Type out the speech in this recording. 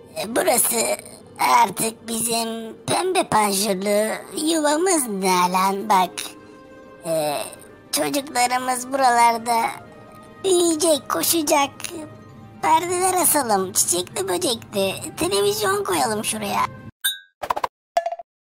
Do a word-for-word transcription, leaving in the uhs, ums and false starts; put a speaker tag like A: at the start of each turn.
A: E, Burası artık bizim pembe panjurlu yuvamız Nalan, bak. E, Çocuklarımız buralarda büyüyecek, koşacak. Perdeler asalım, çiçekli böcekli, televizyon koyalım şuraya.